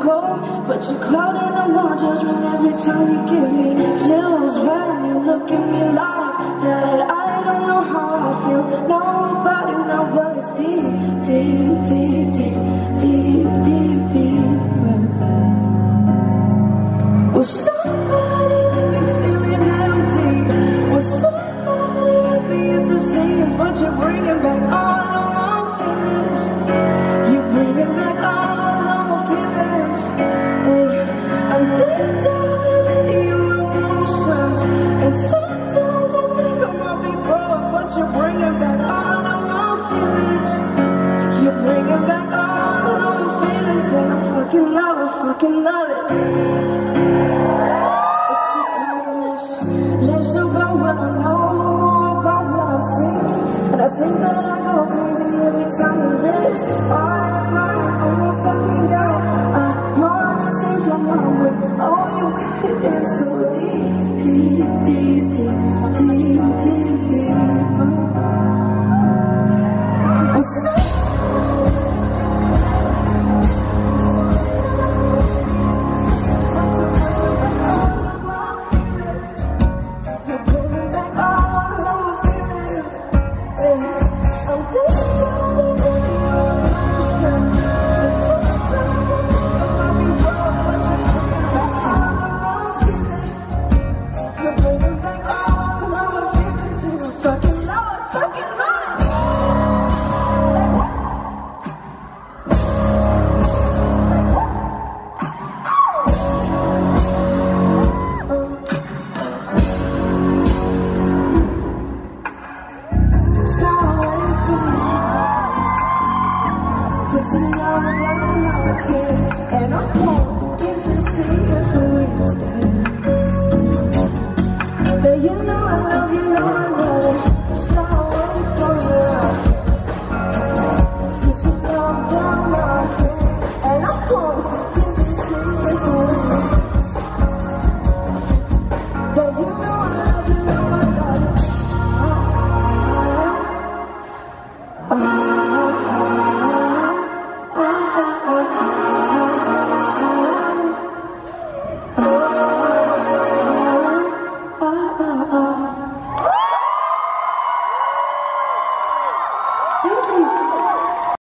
cold, but you're clouding on my judgment every time you give me chills. When you look at me like that, I don't know how I feel. Nobody know, but it's deep, deep, deep, deep, deep, deep, deep. Will somebody let me feel it empty? Will somebody let me hit the scenes? But you're bringing back all of my feelings. You're bringing back all of my feelings. I'm deep diving into your emotions, and sometimes I think I might be broke, but you're bringing back all of my feelings. You're bringing back all of my feelings, and I fucking love it, fucking love it. It's becoming less about what I know, more about what I think. And I think that I go crazy every time you list. I'm on my fucking guy. I wanna change my mind, but oh, you got it in so deep, deep, deep, deep, deep, deep, deep. And I'm